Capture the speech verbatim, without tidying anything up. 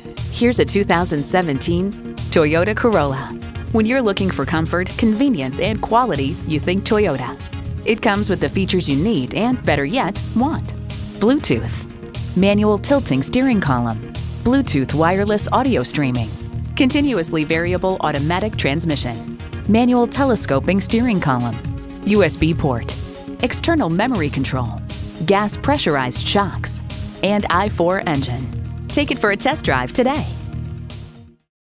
Here's a two thousand seventeen Toyota Corolla. When you're looking for comfort, convenience, and quality, you think Toyota. It comes with the features you need and, better yet, want. Bluetooth, manual tilting steering column, Bluetooth wireless audio streaming, continuously variable automatic transmission, manual telescoping steering column, U S B port, external memory control, gas pressurized shocks, and I four engine. Take it for a test drive today.